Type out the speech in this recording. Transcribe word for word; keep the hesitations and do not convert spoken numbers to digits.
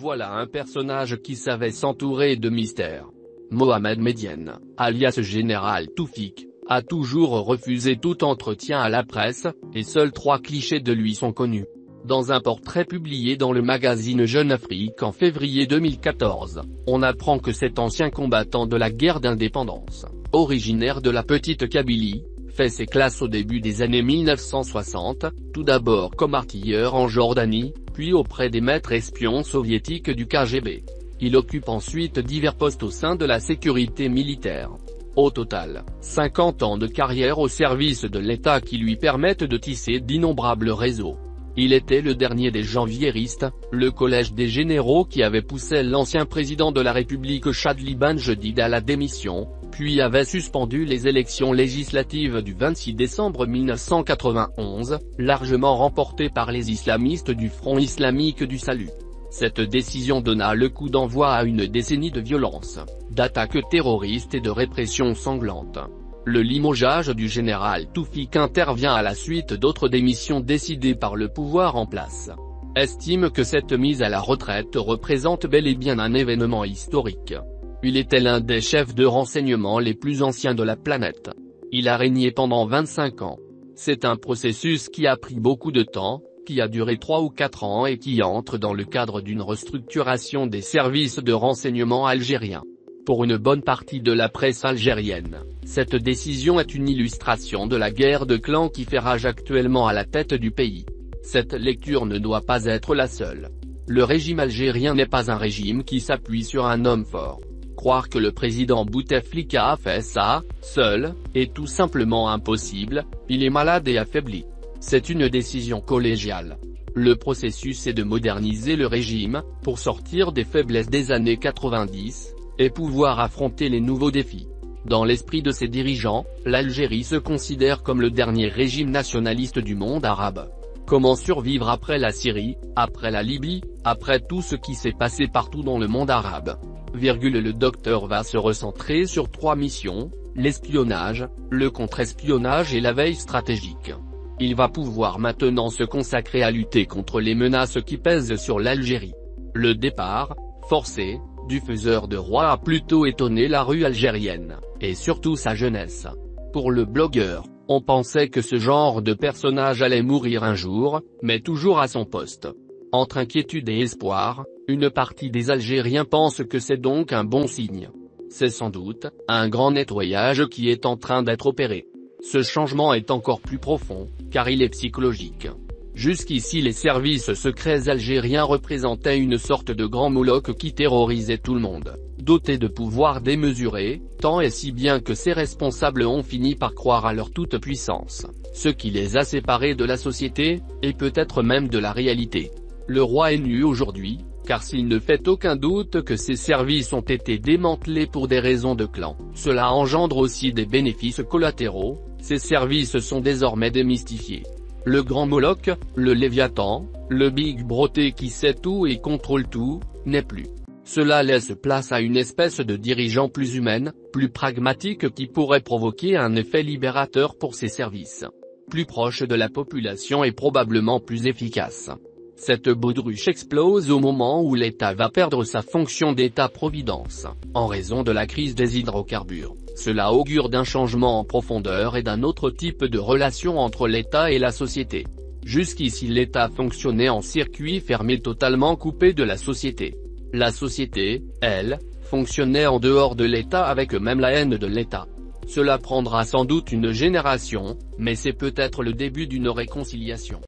Voilà un personnage qui savait s'entourer de mystères. Mohamed Medienne, alias Général Toufik, a toujours refusé tout entretien à la presse, et seuls trois clichés de lui sont connus. Dans un portrait publié dans le magazine Jeune Afrique en février deux mille quatorze, on apprend que cet ancien combattant de la guerre d'indépendance, originaire de la petite Kabylie, fait ses classes au début des années mille neuf cent soixante, tout d'abord comme artilleur en Jordanie, puis auprès des maîtres espions soviétiques du K G B. Il occupe ensuite divers postes au sein de la sécurité militaire. Au total, cinquante ans de carrière au service de l'État qui lui permettent de tisser d'innombrables réseaux. Il était le dernier des janvieristes, le collège des généraux qui avait poussé l'ancien président de la République Chadli Benjedid à la démission, puis avait suspendu les élections législatives du vingt-six décembre mille neuf cent quatre-vingt-onze, largement remportées par les islamistes du Front islamique du Salut. Cette décision donna le coup d'envoi à une décennie de violence, d'attaques terroristes et de répression sanglante. Le limogeage du général Toufik intervient à la suite d'autres démissions décidées par le pouvoir en place. Estime que cette mise à la retraite représente bel et bien un événement historique. Il était l'un des chefs de renseignement les plus anciens de la planète. Il a régné pendant vingt-cinq ans. C'est un processus qui a pris beaucoup de temps, qui a duré trois ou quatre ans et qui entre dans le cadre d'une restructuration des services de renseignement algériens. Pour une bonne partie de la presse algérienne, cette décision est une illustration de la guerre de clans qui fait rage actuellement à la tête du pays. Cette lecture ne doit pas être la seule. Le régime algérien n'est pas un régime qui s'appuie sur un homme fort. Croire que le président Bouteflika a fait ça, seul, est tout simplement impossible, il est malade et affaibli. C'est une décision collégiale. Le processus est de moderniser le régime, pour sortir des faiblesses des années quatre-vingt-dix, et pouvoir affronter les nouveaux défis. Dans l'esprit de ses dirigeants, l'Algérie se considère comme le dernier régime nationaliste du monde arabe. Comment survivre après la Syrie, après la Libye, après tout ce qui s'est passé partout dans le monde arabe? Virgule Le docteur va se recentrer sur trois missions, l'espionnage, le contre-espionnage et la veille stratégique. Il va pouvoir maintenant se consacrer à lutter contre les menaces qui pèsent sur l'Algérie. Le départ, forcé, du faiseur de roi a plutôt étonné la rue algérienne, et surtout sa jeunesse. Pour le blogueur, on pensait que ce genre de personnage allait mourir un jour, mais toujours à son poste. Entre inquiétude et espoir, une partie des Algériens pense que c'est donc un bon signe. C'est sans doute un grand nettoyage qui est en train d'être opéré. Ce changement est encore plus profond, car il est psychologique. Jusqu'ici les services secrets algériens représentaient une sorte de grand Moloch qui terrorisait tout le monde, doté de pouvoirs démesurés, tant et si bien que ses responsables ont fini par croire à leur toute-puissance, ce qui les a séparés de la société, et peut-être même de la réalité. Le roi est nu aujourd'hui, car s'il ne fait aucun doute que ses services ont été démantelés pour des raisons de clan, cela engendre aussi des bénéfices collatéraux, ces services sont désormais démystifiés. Le grand Moloch, le Léviathan, le Big Broté qui sait tout et contrôle tout, n'est plus. Cela laisse place à une espèce de dirigeant plus humaine, plus pragmatique qui pourrait provoquer un effet libérateur pour ses services. Plus proche de la population et probablement plus efficace. Cette baudruche explose au moment où l'État va perdre sa fonction d'État-providence, en raison de la crise des hydrocarbures. Cela augure d'un changement en profondeur et d'un autre type de relation entre l'État et la société. Jusqu'ici l'État fonctionnait en circuit fermé totalement coupé de la société. La société, elle, fonctionnait en dehors de l'État avec même la haine de l'État. Cela prendra sans doute une génération, mais c'est peut-être le début d'une réconciliation.